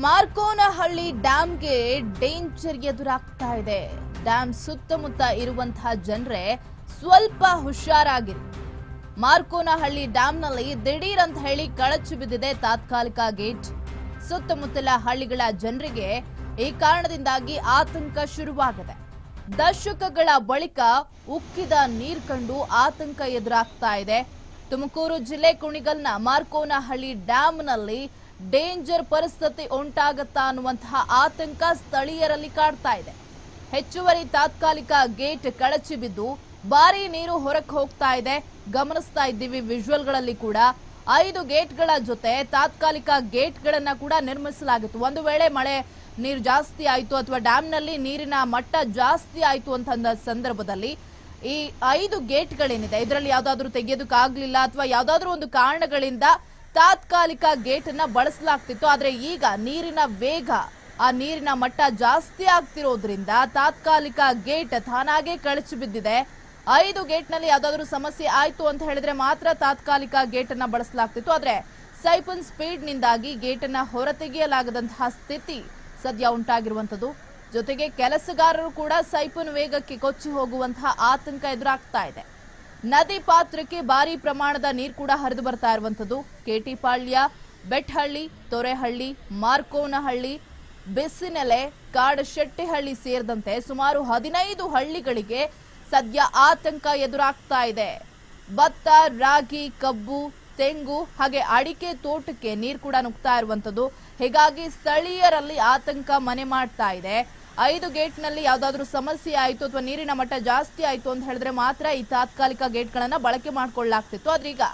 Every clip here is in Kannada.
ಮಾರ್ಕೋನಹಳ್ಳಿ ಡ್ಯಾಂಗೆ ಡೇಂಜರ್ ಎದುರಾಗ್ತಾ ಇದೆ. ಡ್ಯಾಂ ಸುತ್ತಮುತ್ತ ಇರುವಂತಹ ಜನರೇ ಸ್ವಲ್ಪ ಹುಷಾರಾಗಿರಿ. ಮಾರ್ಕೋನಹಳ್ಳಿ ಡ್ಯಾಂನಲ್ಲಿ ದಿಢೀರ್ ಅಂತ ಹೇಳಿ ಕಳಚಿ ಬಿದ್ದಿದೆ ತಾತ್ಕಾಲಿಕ ಗೇಟ್. ಸುತ್ತಮುತ್ತಲ ಹಳ್ಳಿಗಳ ಜನರಿಗೆ ಈ ಕಾರಣದಿಂದಾಗಿ ಆತಂಕ ಶುರುವಾಗಿದೆ. ದಶಕಗಳ ಬಳಿಕ ಉಕ್ಕಿದ ನೀರು ಕಂಡು ಆತಂಕ ಎದುರಾಗ್ತಾ ಇದೆ. ತುಮಕೂರು ಜಿಲ್ಲೆ ಕುಣಿಗಲ್ನ ಮಾರ್ಕೋನಹಳ್ಳಿ ಡ್ಯಾಂನಲ್ಲಿ ಡೇಂಜರ್ ಪರಿಸ್ಥಿತಿ ಉಂಟಾಗುತ್ತಾ ಅನ್ನುವಂತಹ ಆತಂಕ ಸ್ಥಳೀಯರಲ್ಲಿ ಕಾಡ್ತಾ ಇದೆ. ಹೆಚ್ಚುವರಿ ತಾತ್ಕಾಲಿಕ ಗೇಟ್ ಕಳಚಿ ಬಿದ್ದು ಭಾರಿ ನೀರು ಹೊರಕ್ಕೆ ಹೋಗ್ತಾ ಇದೆ. ಗಮನಿಸ್ತಾ ಇದ್ದೀವಿ ವಿಜುವಲ್ಗಳಲ್ಲಿ ಕೂಡ 5 ಗೇಟ್ಗಳ ಜೊತೆ ತಾತ್ಕಾಲಿಕ ಗೇಟ್ಗಳನ್ನ ಕೂಡ ನಿರ್ಮಿಸಲಾಗಿತ್ತು. ಒಂದು ವೇಳೆ ಮಳೆ ನೀರು ಜಾಸ್ತಿ ಆಯಿತು ಅಥವಾ ಡ್ಯಾಂನಲ್ಲಿ ನೀರಿನ ಮಟ್ಟ ಜಾಸ್ತಿ ಆಯಿತು ಅಂತ ಸಂದರ್ಭದಲ್ಲಿ ಈ 5 ಗೇಟ್ಗಳೇನಿದೆ ಇದರಲ್ಲಿ ಯಾವ್ದಾದ್ರು ತೆಗೆಯೋದಕ್ಕಾಗ್ಲಿಲ್ಲ ಅಥವಾ ಯಾವ್ದಾದ್ರು ಒಂದು ಕಾರಣಗಳಿಂದ ತಾತ್ಕಾಲಿಕ ಗೇಟ್ ಅನ್ನ ಬಳಸಲಾಗ್ತಿತ್ತು. ಆದ್ರೆ ಈಗ ನೀರಿನ ವೇಗ ಆ ನೀರಿನ ಮಟ್ಟ ಜಾಸ್ತಿ ಆಗ್ತಿರೋದ್ರಿಂದ ತಾತ್ಕಾಲಿಕ ಗೇಟ್ ತಾನಾಗೆ ಕಳಚಿ ಬಿದ್ದಿದೆ. 5 ಗೇಟ್ ನಲ್ಲಿ ಯಾವ್ದಾದ್ರು ಸಮಸ್ಯೆ ಆಯ್ತು ಅಂತ ಹೇಳಿದ್ರೆ ಮಾತ್ರ ತಾತ್ಕಾಲಿಕ ಗೇಟ್ ಅನ್ನ ಬಳಸಲಾಗ್ತಿತ್ತು. ಆದ್ರೆ ಸೈಪನ್ ಸ್ಪೀಡ್ ನಿಂದಾಗಿ ಗೇಟ್ ಅನ್ನ ಹೊರತೆಗೆಯಲಾಗದಂತಹ ಸ್ಥಿತಿ ಸದ್ಯ ಉಂಟಾಗಿರುವಂತದ್ದು. ಜೊತೆಗೆ ಕೆಲಸಗಾರರು ಕೂಡ ಸೈಪನ್ ವೇಗಕ್ಕೆ ಕೊಚ್ಚಿ ಹೋಗುವಂತಹ ಆತಂಕ ಎದುರಾಗ್ತಾ ಇದೆ. ನದಿ ಪಾತ್ರಕ್ಕೆ ಭಾರಿ ಪ್ರಮಾಣದ ನೀರು ಕೂಡ ಹರಿದು ಬರ್ತಾ ಇರುವಂತದ್ದು. ಕೇಟಿಪಾಳ್ಯ, ಬೆಟ್ಹಳ್ಳಿ, ತೊರೆಹಳ್ಳಿ, ಮಾರ್ಕೋನಹಳ್ಳಿ, ಬಿಸಿನೆಲೆ, ಕಾಡಶೆಟ್ಟಿಹಳ್ಳಿ ಸೇರಿದಂತೆ ಸುಮಾರು 15 ಹಳ್ಳಿಗಳಿಗೆ ಸದ್ಯ ಆತಂಕ ಎದುರಾಗ್ತಾ ಇದೆ. ಭತ್ತ, ರಾಗಿ, ಕಬ್ಬು, ತೆಂಗು ಹಾಗೆ ಅಡಿಕೆ ತೋಟಕ್ಕೆ ನೀರು ಕೂಡ ನುಗ್ತಾ ಇರುವಂತದ್ದು. ಹೀಗಾಗಿ ಸ್ಥಳೀಯರಲ್ಲಿ ಆತಂಕ ಮನೆ ಮಾಡ್ತಾ ಇದೆ. 5 ಗೇಟ್ ನಲ್ಲಿ ಯಾವ್ದಾದ್ರು ಸಮಸ್ಯೆ ಆಯ್ತು ಅಥವಾ ನೀರಿನ ಮಟ್ಟ ಜಾಸ್ತಿ ಆಯ್ತು ಅಂತ ಹೇಳಿದ್ರೆ ಮಾತ್ರ ಈ ತಾತ್ಕಾಲಿಕ ಗೇಟ್ ಗಳನ್ನ ಬಳಕೆ ಮಾಡ್ಕೊಳ್ಳಲಾಗ್ತಿತ್ತು. ಆದ್ರೆ ಈಗ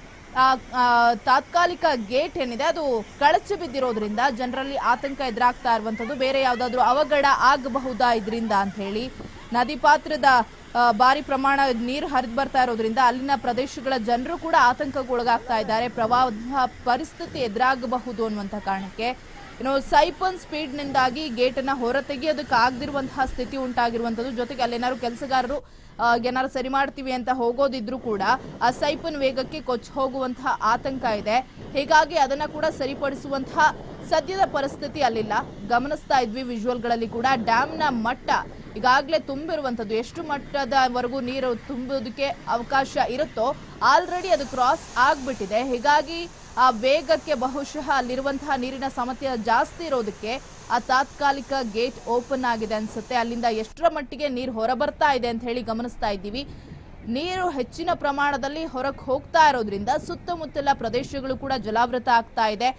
ತಾತ್ಕಾಲಿಕ ಗೇಟ್ ಏನಿದೆ ಅದು ಕಳಚಿ ಬಿದ್ದಿರೋದ್ರಿಂದ ಜನರಲ್ಲಿ ಆತಂಕ ಎದುರಾಗ್ತಾ ಇರುವಂತದ್ದು. ಬೇರೆ ಯಾವ್ದಾದ್ರು ಅವಘಡ ಆಗಬಹುದಾ ಇದರಿಂದ ಅಂತ ಹೇಳಿ ನದಿ ಪಾತ್ರದ ಭಾರಿ ಪ್ರಮಾಣ ನೀರು ಹರಿದು ಬರ್ತಾ ಇರೋದ್ರಿಂದ ಅಲ್ಲಿನ ಪ್ರದೇಶಗಳ ಜನರು ಕೂಡ ಆತಂಕಕ್ಕೊಳಗಾಗ್ತಾ ಇದ್ದಾರೆ. ಪ್ರವಾಹ ಪರಿಸ್ಥಿತಿ ಎದುರಾಗಬಹುದು ಅನ್ನುವಂಥ ಕಾರಣಕ್ಕೆ ಇನ್ನು ಸೈಪನ್ ಸ್ಪೀಡ್ ನಿಂದಾಗಿ ಗೇಟ್ ಅನ್ನ ಹೊರತೆಗೆಯೋದಕ್ಕೆ ಆಗದಿರುವಂತಹ ಸ್ಥಿತಿ ಉಂಟಾಗಿರುವಂತದ್ದು. ಜೊತೆಗೆ ಅಲ್ಲೇನಾದ್ರು ಕೆಲಸಗಾರರು ಏನಾದ್ರು ಸರಿ ಮಾಡ್ತೀವಿ ಅಂತ ಹೋಗೋದಿದ್ರು ಕೂಡ ಆ ಸೈಪನ್ ವೇಗಕ್ಕೆ ಕೊಚ್ಚಿ ಹೋಗುವಂತಹ ಆತಂಕ ಇದೆ. ಹೀಗಾಗಿ ಅದನ್ನ ಕೂಡ ಸರಿಪಡಿಸುವಂತಹ ಸದ್ಯದ ಪರಿಸ್ಥಿತಿ ಅಲ್ಲಿಲ್ಲ. ಗಮನಿಸ್ತಾ ಇದ್ವಿ ವಿಜುವಲ್ಗಳಲ್ಲಿ ಕೂಡ ಡ್ಯಾಮ್ನ ಮಟ್ಟ ಈಗಾಗಲೇ ತುಂಬಿರುವಂತದ್ದು. ಎಷ್ಟು ಮಟ್ಟದವರೆಗೂ ನೀರು ತುಂಬೋದಕ್ಕೆ ಅವಕಾಶ ಇರುತ್ತೋ ಆಲ್ರೆಡಿ ಅದು ಕ್ರಾಸ್ ಆಗ್ಬಿಟ್ಟಿದೆ. ಹೀಗಾಗಿ ಆ ವೇಗಕ್ಕೆ ಬಹುಶಃ ಅಲ್ಲಿರುವಂತಹ ನೀರಿನ ಸಾಮರ್ಥ್ಯ ಜಾಸ್ತಿ ಇರೋದಕ್ಕೆ ಆ ತಾತ್ಕಾಲಿಕ ಗೇಟ್ ಓಪನ್ ಆಗಿದೆ ಅನ್ಸುತ್ತೆ. ಅಲ್ಲಿಂದ ಎಷ್ಟರ ಮಟ್ಟಿಗೆ ನೀರು ಹೊರಬರ್ತಾ ಇದೆ ಅಂತ ಹೇಳಿ ಗಮನಿಸ್ತಾ ಇದ್ದೀವಿ. ನೀರು ಹೆಚ್ಚಿನ ಪ್ರಮಾಣದಲ್ಲಿ ಹೊರಗೆ ಹೋಗ್ತಾ ಇರೋದ್ರಿಂದ ಸುತ್ತಮುತ್ತಲ ಪ್ರದೇಶಗಳು ಕೂಡ ಜಲಾವೃತ ಆಗ್ತಾ ಇದೆ.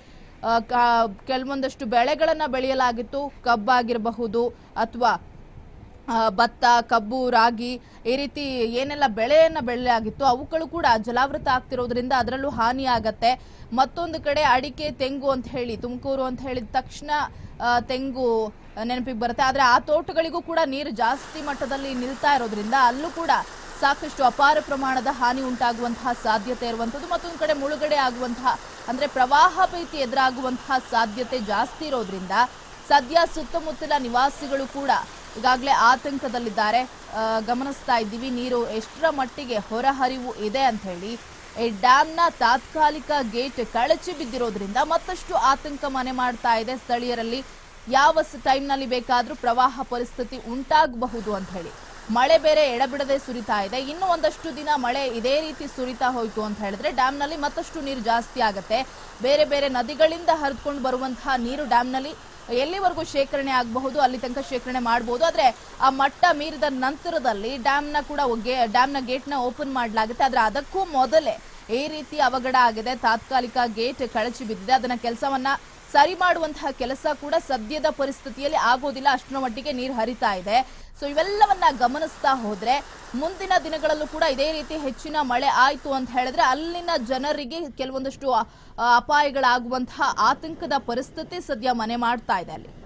ಕೆಲವೊಂದಷ್ಟು ಬೆಳೆಗಳನ್ನ ಬೆಳೆಯಲಾಗಿತ್ತು. ಕಬ್ಬಾಗಿರಬಹುದು ಅಥವಾ ಭತ್ತ, ಕಬ್ಬು, ರಾಗಿ ಈ ರೀತಿ ಏನೆಲ್ಲ ಬೆಳೆಯನ್ನ ಬೆಳೆಯಲಾಗಿತ್ತು ಅವುಗಳು ಕೂಡ ಜಲಾವೃತ ಆಗ್ತಿರೋದ್ರಿಂದ ಅದರಲ್ಲೂ ಹಾನಿ ಆಗತ್ತೆ. ಮತ್ತೊಂದು ಕಡೆ ಅಡಿಕೆ, ತೆಂಗು ಅಂತ ಹೇಳಿ ತುಮಕೂರು ಅಂತ ಹೇಳಿದ ತಕ್ಷಣ ತೆಂಗು ನೆನಪಿಗೆ ಬರುತ್ತೆ. ಆದ್ರೆ ಆ ತೋಟಗಳಿಗೂ ಕೂಡ ನೀರು ಜಾಸ್ತಿ ಮಟ್ಟದಲ್ಲಿ ನಿಲ್ತಾ ಇರೋದ್ರಿಂದ ಅಲ್ಲೂ ಕೂಡ ಸಾಕಷ್ಟು ಅಪಾರ ಪ್ರಮಾಣದ ಹಾನಿ ಉಂಟಾಗುವಂತಹ ಸಾಧ್ಯತೆ ಇರುವಂತದ್ದು. ಮತ್ತೊಂದು ಕಡೆ ಮುಳುಗಡೆ ಆಗುವಂತಹ ಅಂದ್ರೆ ಪ್ರವಾಹ ಭೀತಿ ಎದುರಾಗುವಂತಹ ಸಾಧ್ಯತೆ ಜಾಸ್ತಿ ಇರೋದ್ರಿಂದ ಸದ್ಯ ಸುತ್ತಮುತ್ತಲ ನಿವಾಸಿಗಳು ಕೂಡ ಈಗಾಗಲೇ ಆತಂಕದಲ್ಲಿದ್ದಾರೆ. ಗಮನಿಸ್ತಾ ಇದ್ದೀವಿ ನೀರು ಎಷ್ಟರ ಮಟ್ಟಿಗೆ ಹೊರಹರಿವು ಇದೆ ಅಂತ ಹೇಳಿ. ಈ ಡ್ಯಾಮ್ನ ತಾತ್ಕಾಲಿಕ ಗೇಟ್ ಕಳಚಿ ಬಿದ್ದಿರೋದ್ರಿಂದ ಮತ್ತಷ್ಟು ಆತಂಕ ಮನೆ ಮಾಡ್ತಾ ಇದೆ ಸ್ಥಳೀಯರಲ್ಲಿ. ಯಾವ ಟೈಮ್ನಲ್ಲಿ ಬೇಕಾದ್ರೂ ಪ್ರವಾಹ ಪರಿಸ್ಥಿತಿ ಉಂಟಾಗಬಹುದು ಅಂತ ಹೇಳಿ. ಮಳೆ ಬೇರೆ ಎಡಬಿಡದೆ ಸುರಿತಾ ಇದೆ. ಇನ್ನು ಒಂದಷ್ಟು ದಿನ ಮಳೆ ಇದೇ ರೀತಿ ಸುರಿತಾ ಹೋಯ್ತು ಅಂತ ಹೇಳಿದ್ರೆ ಡ್ಯಾಮ್ನಲ್ಲಿ ಮತ್ತಷ್ಟು ನೀರು ಜಾಸ್ತಿ ಆಗತ್ತೆ. ಬೇರೆ ಬೇರೆ ನದಿಗಳಿಂದ ಹರಿದುಕೊಂಡು ಬರುವಂತಹ ನೀರು ಡ್ಯಾಮ್ನಲ್ಲಿ ಎಲ್ಲಿವರೆಗೂ ಶೇಖರಣೆ ಆಗಬಹುದು ಅಲ್ಲಿ ತನಕ ಶೇಖರಣೆ ಮಾಡಬಹುದು. ಆದ್ರೆ ಆ ಮಟ್ಟ ಮೀರಿದ ನಂತರದಲ್ಲಿ ಡ್ಯಾಮ್ನ ಗೇಟ್ನ ಓಪನ್ ಮಾಡಲಾಗುತ್ತೆ. ಆದ್ರೆ ಅದಕ್ಕೂ ಮೊದಲೇ ಈ ರೀತಿ ಅವಘಡ ಆಗಿದೆ. ತಾತ್ಕಾಲಿಕ ಗೇಟ್ ಕಳಚಿ ಬಿದ್ದಿದೆ. ಅದನ್ನ ಕೆಲಸವನ್ನ ಸರಿ ಮಾಡುವಂತಹ ಕೆಲಸ ಕೂಡ ಸದ್ಯದ ಪರಿಸ್ಥಿತಿಯಲ್ಲಿ ಆಗೋದಿಲ್ಲ. ಅಷ್ಟರ ಮಟ್ಟಿಗೆ ನೀರು ಹರಿತಾ ಇದೆ. ಸೊ ಇವೆಲ್ಲವನ್ನ ಗಮನಿಸ್ತಾ ಹೋದ್ರೆ ಮುಂದಿನ ದಿನಗಳಲ್ಲೂ ಕೂಡ ಇದೇ ರೀತಿ ಹೆಚ್ಚಿನ ಮಳೆ ಆಯ್ತು ಅಂತ ಹೇಳಿದ್ರೆ ಅಲ್ಲಿನ ಜನರಿಗೆ ಕೆಲವೊಂದಷ್ಟು ಅಪಾಯಗಳಾಗುವಂತಹ ಆತಂಕದ ಪರಿಸ್ಥಿತಿ ಸದ್ಯ ಮನೆ ಮಾಡ್ತಾ ಇದೆ ಅಲ್ಲಿ.